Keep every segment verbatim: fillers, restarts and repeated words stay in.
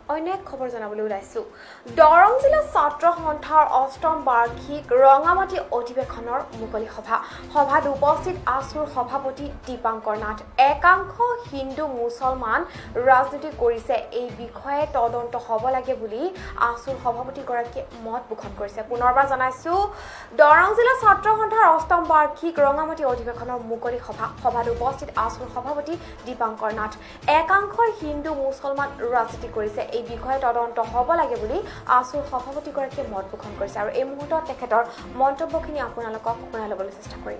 অন্য এক খবৰ জানাবলৈ ওলাইছো দৰং জিলা ছাত্ৰ সন্থাৰ অষ্টম বাৰ্ষিক ৰঙামাটি অধিৱেশনৰ মুকলি সভা সভাত উপস্থিত আসুৰ সভাপতি দীপাংকৰ নাথ একাংশ হিন্দু মুছলমান ৰাজনীতি কৰিছে এই বিষয়ে তদন্ত হ'ব লাগে বুলি আসুৰ সভাপতি গৰাকীয়ে মত পোষণ কৰিছে পুনৰবাৰ জনাইছো দৰং জিলা ছাত্ৰ সন্থাৰ অষ্টম বাৰ্ষিক ৰঙামাটি অধিৱেশনৰ মুকলি সভা সভাত উপস্থিত আসুৰ সভাপতি দীপাংকৰ নাথ একাংশ হিন্দু মুছলমান ৰাজনীতি কৰিছে এই বিষয়ে তদন্ত হ'ব লাগে বুলি আসুৰ সভাপতি গৰাকীয়ে মত পোষণ কৰিছে আৰু এই মুহূৰ্তত তেখেতৰ মন্তব্যখিনি আপোনালোকক শুনাই ল'বলৈ চেষ্টা কৰিম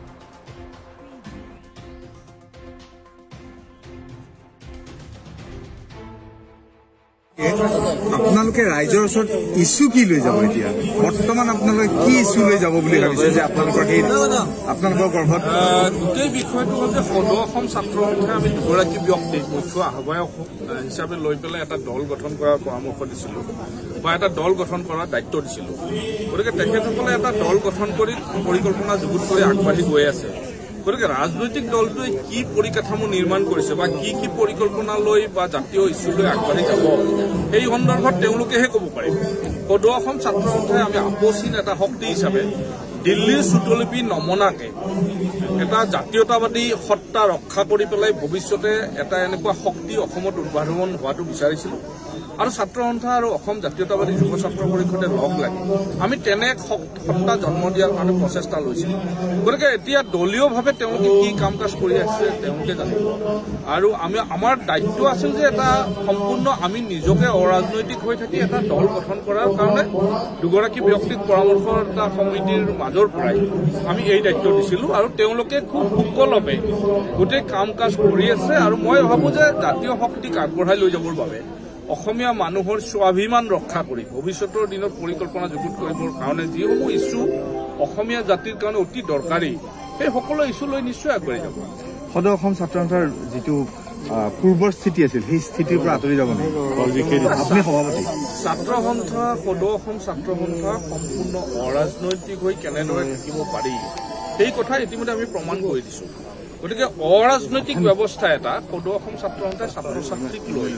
আপোনালোকে ৰাইজৰ ওচৰত ইস্যু কি লৈ যাব এতিয়া বৰ্তমান আপোনালোকে কি ইস্যু লৈ যাব বুলি ভাবিছে যে আপোনালোকৰ এই আপোনালোকৰ গৰ্ভত গোটেই বিষয়টো হ'ল যে সদৌ অসম ছাত্ৰ সন্থাই আমি দুগৰাকী ব্যক্তি মুখ্য আহ্বায়ক হিচাপে লৈ পেলাই এটা দল গঠন কৰাৰ পৰামৰ্শ দিছিলোঁ বা এটা দল গঠন কৰাৰ দায়িত্ব দিছিলোঁ গতিকে তেখেতসকলে এটা দল গঠন কৰি পৰিকল্পনা যুগুত কৰি আগবাঢ়ি গৈ আছে গতিকে ৰাজনৈতিক দলটোৱে কি পৰিকাঠামো নিৰ্মাণ কৰিছে বা কি কি পৰিকল্পনা লৈ বা জাতীয় ইস্যু লৈ আগবাঢ়ি যাব এই সন্দৰ্ভত তেওঁলোকেহে ক'ব পাৰিব সদৌ অসম ছাত্ৰ সন্থাই আমি আপচীন এটা শক্তি হিচাপে দিল্লীৰ চুটলিপি নমনাকে এটা জাতীয়তাবাদী সত্তা ৰক্ষা কৰি পেলাই ভৱিষ্যতে এটা এনেকুৱা শক্তি অসমত উদ্ভাৱন হোৱাটো বিচাৰিছিলোঁ আৰু ছাত্ৰ সন্থা আৰু অসম জাতীয়তাবাদী যুৱ ছাত্ৰ পৰিষদে লগ লাগি আমি তেনে সত্তা জন্ম দিয়াৰ কাৰণে প্ৰচেষ্টা লৈছিলোঁ গতিকে এতিয়া দলীয়ভাৱে তেওঁলোকে কি কাম কাজ কৰি আছে তেওঁলোকে জানিব আৰু আমি আমাৰ দায়িত্ব আছিল যে এটা সম্পূৰ্ণ আমি নিজকে অৰাজনৈতিক হৈ থাকি এটা দল গঠন কৰাৰ কাৰণে দুগৰাকী ব্যক্তিক পৰামৰ্শদাতা সমিতিৰ মাজৰ পৰাই আমি এই দায়িত্ব দিছিলোঁ আৰু তেওঁলোকে খুব সুকলমে গোটেই কাম কাজ কৰি আছে আৰু মই ভাবোঁ যে জাতীয় শক্তিক আগবঢ়াই লৈ যাবৰ বাবে অসমীয়া মানুহৰ স্বাভিমান ৰক্ষা কৰি ভৱিষ্যতৰ দিনত পৰিকল্পনা যুগুত কৰিবৰ কাৰণে যিসমূহ ইস্যু অসমীয়া জাতিৰ কাৰণে অতি দৰকাৰী সেই সকলো ইস্যু লৈ নিশ্চয় আগবাঢ়ি যাব সদৌ অসম ছাত্ৰ সন্থাৰ যিটো পূৰ্বৰ স্থিতি আছিল সেই স্থিতিৰ পৰা আঁতৰি যাব নেকি আপুনি সভাপতি ছাত্ৰ সন্থা সদৌ অসম ছাত্ৰ সন্থা সম্পূৰ্ণ অৰাজনৈতিক হৈ কেনেদৰে থাকিব পাৰি সেই কথা ইতিমধ্যে আমি প্ৰমাণ কৰি দিছোঁ গতিকে অৰাজনৈতিক ব্যৱস্থা এটা সদৌ অসম ছাত্ৰ সন্থাই ছাত্ৰ ছাত্ৰীক লৈ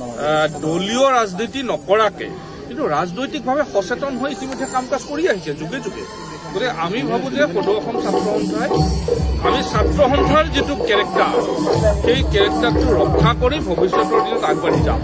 দলীয় ৰাজনীতি নকৰাকে কিন্তু ৰাজনৈতিকভাৱে সচেতন হৈ ইতিমধ্যে কাম কাজ কৰি আহিছে যুগে যুগে গতিকে আমি ভাবোঁ যে সদৌ অসম ছাত্ৰ সন্থাই আমি ছাত্ৰ সন্থাৰ যিটো কেৰেক্টাৰ সেই কেৰেক্টাৰটো ৰক্ষা কৰি ভৱিষ্যতৰ দিনত আগবাঢ়ি যাম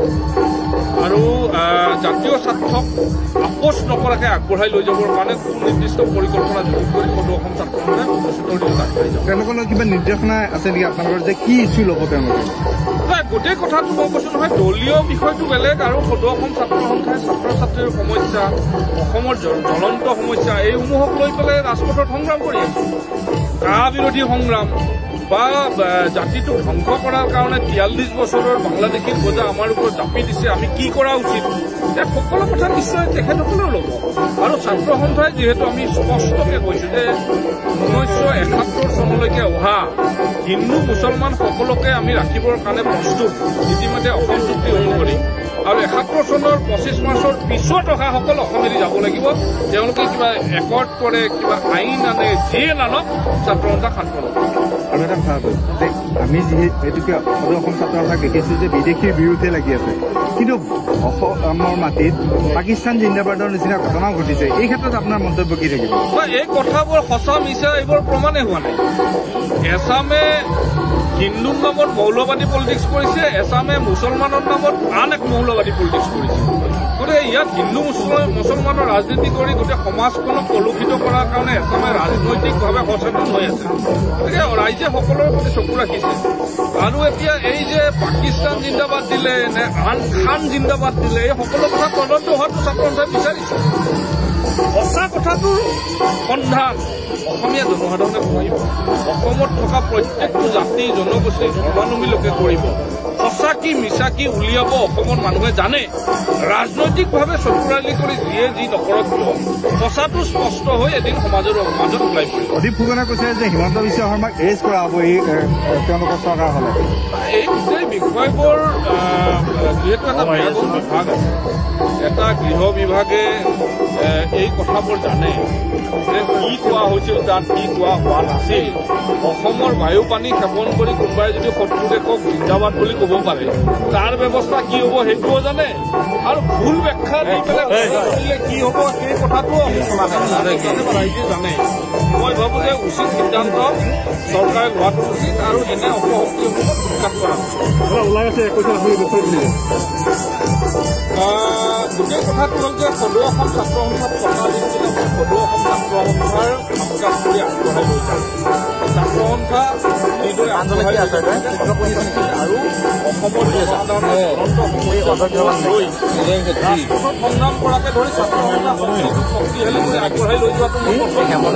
আৰু জাতীয় স্বাৰ্থক আপোচ নকৰাকে আগবঢ়াই লৈ যাবৰ কাৰণে সুনিৰ্দিষ্ট পৰিকল্পনা যুগুত কৰি সদৌ অসম ছাত্ৰ সন্থাই ভৱিষ্যতৰ দিনত আগবাঢ়ি যাম তেওঁলোকৰ কিবা নিৰ্দেশনা আছে নেকি আপোনালোকৰ যে কি ইস্যু ল'ব তেওঁলোকে নাই গোটেই কথাটো মই কৈছোঁ নহয় দলীয় বিষয়টো বেলেগ আৰু সদৌ অসম ছাত্ৰ সন্থাই ছাত্ৰ ছাত্ৰীৰ সমস্যা অসমৰ জ্বলন্ত সমস্যা এইসমূহক লৈ পেলাই ৰাজপথত সংগ্ৰাম কৰি আছে কা বিৰোধী সংগ্ৰাম বা জাতিটোক ধ্বংস কৰাৰ কাৰণে তিয়াল্লিছ বছৰৰ বাংলাদেশীৰ বোজা আমাৰ ওপৰত জাপি দিছে আমি কি কৰা উচিত এই সকলো কথা নিশ্চয় তেখেতসকলেও ল'ব আৰু ছাত্ৰ সন্থাই যিহেতু আমি স্পষ্টকৈ কৈছোঁ যে ঊনৈছশ একাত্তৰ চনলৈকে অহা হিন্দু মুছলমান সকলোকে আমি ৰাখিবৰ কাৰণে প্ৰস্তুত ইতিমধ্যে অসম চুক্তি অনুসৰি আৰু একাত্তৰ চনৰ পঁচিছ মাৰ্চৰ পিছত অহাসকল অসমেদি যাব লাগিব তেওঁলোকে কিবা একৰ্ড কৰে কিবা আইন আনে যিয়ে নানক ছাত্ৰ সন্থা শান্ত নকৰে আৰু এটা কথা হ'ল যে আমি যিহেতুকে সদৌ অসম ছাত্ৰ সন্থাক দেখিছোঁ যে বিদেশীৰ বিৰুদ্ধে লাগি আছে কিন্তু অসমৰ মাটিত পাকিস্তান জিন্দাবাদৰ নিচিনা ঘটনাও ঘটিছে এই ক্ষেত্ৰত আপোনাৰ মন্তব্য কি থাকিব এই কথাবোৰ সঁচা মিছা এইবোৰ প্ৰমাণে হোৱা নাই এছামে হিন্দুৰ নামত মৌলবাদী পলিটিক্স কৰিছে এছামে মুছলমানৰ নামত আন এক মৌলবাদী পলিটিক্স কৰিছে গতিকে ইয়াত হিন্দু মুছলমানৰ ৰাজনীতি কৰি গোটেই সমাজখনক কলুষিত কৰাৰ কাৰণে এছামে ৰাজনৈতিকভাৱে সচেতন হৈ আছে গতিকে ৰাইজে সকলোৰে প্ৰতি চকু ৰাখিছে আৰু এতিয়া এই যে পাকিস্তান জিন্দাবাদ দিলে নে আন খান জিন্দাবাদ দিলে এই সকলো কথা তদন্ত হোৱাটো ছাত্ৰ সন্থাই বিচাৰিছে সঁচা কথাটোৰ সন্ধান অসমীয়া জনসাধাৰণে কৰিব অসমত থকা প্ৰত্যেকটো জাতি জনগোষ্ঠী ধৰ্মানুমী লোকে কৰিব সঁচা কি মিছা কি উলিয়াব অসমৰ মানুহে জানে ৰাজনৈতিকভাৱে চকুৰালি কৰি যিয়ে যি নকৰক কিয় সঁচাটো স্পষ্ট হৈ এদিন সমাজৰ মাজত ওলাই পৰিব অধিক ফুকনে কৈছে যে হিমন্ত বিশ্ব শৰ্মাক এৰেষ্ট কৰা হ'ব এই তেওঁলোকৰ চৰকাৰ হ'লে এই গোটেই বিষয়বোৰ যিহেতু এটা বেলেগ বিভাগ আছে এটা গৃহ বিভাগে এই কথাবোৰ জানে যে কি কোৱা হৈছিল তাত কি কোৱা হোৱা নাছিল অসমৰ বায়ু পানী সেৱন কৰি কোনোবাই যদি শত্ৰু দেশক জিন্দাবাদ বুলি ক'ব পাৰে তাৰ ব্যৱস্থা কি হ'ব সেইটোও জানে আৰু ভুল ব্যাখ্যা দি পেলাই কৰিলে কি হ'ব সেই কথাটোও ৰাইজে জানে মই ভাবোঁ যে উচিত সিদ্ধান্ত চৰকাৰে লোৱাটো উচিত আৰু এনে অপশক্তিসমূহক উৎখাত কৰা গোটেই কথাটো হ'ল যে সদৌ অসম ছাত্ৰ সন্থাত কথা দিছিলে সদৌ অসম ছাত্ৰ সন্থাৰ কাম কৰি আগবঢ়াই লৈ যায় ছাত্ৰ সন্থা এইদৰে আগবঢ়াই আৰু অসমৰ জনসাধাৰণৰ লৈ ৰাজপথত সংগ্ৰাম কৰাকে ধৰি ছাত্ৰ সন্থা শক্তিশালী কৰি আগবঢ়াই লৈ যোৱাটো মোৰ গতিকে মই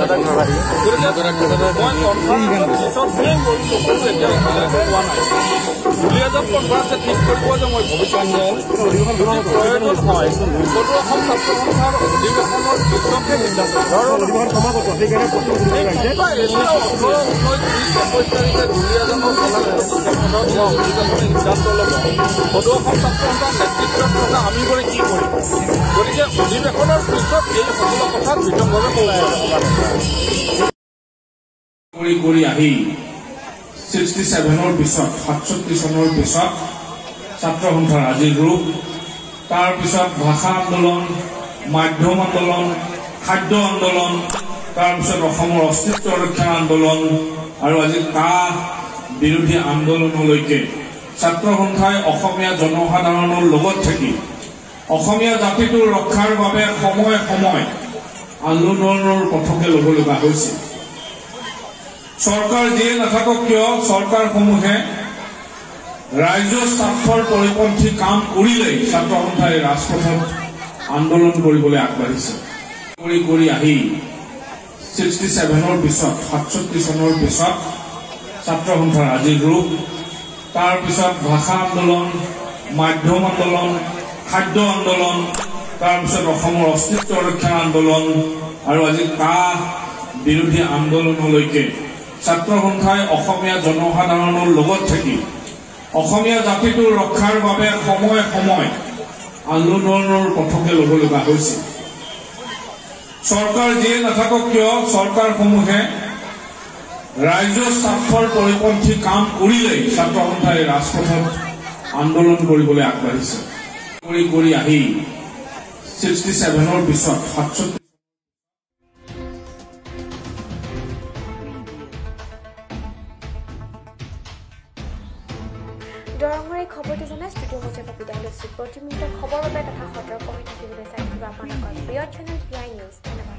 কনফাৰেন্সত পিছত এতিয়া পোৱা নাই দুলীয়াজান কনফাৰেন্সে ঠিক কৰিব যে মই ভৱিষ্যত প্ৰয়োজন হয় সদৌ অসম ছাত্ৰ সন্থাৰ অধিৱেশনৰ পিছতহে সিদ্ধান্ত একৈশ তাৰিখে দুলীয়াজানৰ সিদ্ধান্ত ল'ব সদৌ অসম ছাত্ৰ সন্থাৰ নেতৃত্বত থকা আমি কৰি কি কৰিম গতিকে অধিৱেশনৰ পিছত এই সকলো কথাত বিতংভাৱে কৰি কৰি আহি ছিক্সটি ছেভেনৰ পিছত সাতষষ্ঠি চনৰ পিছত ছাত্ৰ সন্থাৰ আজিৰ ৰূপ তাৰপিছত ভাষা আন্দোলন মাধ্যম আন্দোলন খাদ্য আন্দোলন তাৰপিছত অসমৰ অস্তিত্ব ৰক্ষা আন্দোলন আৰু আজি কা বিৰোধী আন্দোলনলৈকে ছাত্ৰ সন্থাই অসমীয়া জনসাধাৰণৰ লগত থাকি অসমীয়া জাতিটোৰ ৰক্ষাৰ বাবে সময়ে সময় আন্দোলনৰ পথকে ল'ব লগা হৈছে চৰকাৰ যিয়ে নাথাকক কিয় চৰকাৰসমূহে ৰাইজৰ স্বাৰ্থৰ পৰিপন্থী কাম কৰিলেই ছাত্ৰ সন্থাই ৰাজপথত আন্দোলন কৰিবলৈ আগবাঢ়িছে কৰি কৰি আহি ছিক্সটি ছেভেনৰ পিছত সাতষষ্ঠি চনৰ পিছত ছাত্ৰ সন্থাৰ আজিৰ ৰূপ তাৰপিছত ভাষা আন্দোলন মাধ্যম আন্দোলন খাদ্য আন্দোলন তাৰপিছত অসমৰ অস্তিত্ব ৰক্ষা আন্দোলন আৰু আজি কা বিৰোধী আন্দোলনলৈকে ছাত্ৰ সন্থাই অসমীয়া জনসাধাৰণৰ লগত থাকি অসমীয়া জাতিটোৰ ৰক্ষাৰ বাবে সময়ে সময় আন্দোলনৰ পথকে ল'ব লগা হৈছে চৰকাৰ যিয়ে নাথাকক কিয় চৰকাৰসমূহে ৰাইজৰ স্বাৰ্থৰ পৰিপন্থী কাম কৰিলেই ছাত্ৰ সন্থাই ৰাজপথত আন্দোলন কৰিবলৈ আগবাঢ়িছে কৰি কৰি আহি ছিক্সটি ছেভেনৰ পিছত সাতষষ্ঠি দৰঙৰ এই খবৰটো জনাই ষ্টুডিঅ' মজিয়া বিদায় লৈছোঁ প্ৰতি মুহূৰ্তৰ খবৰ বাবে তথা সতৰ্ক হৈ থাকিবলৈ চাই থাকিব আপোনালোকৰ প্ৰিয় চেনেল ভি আই নিউজ ধন্যবাদ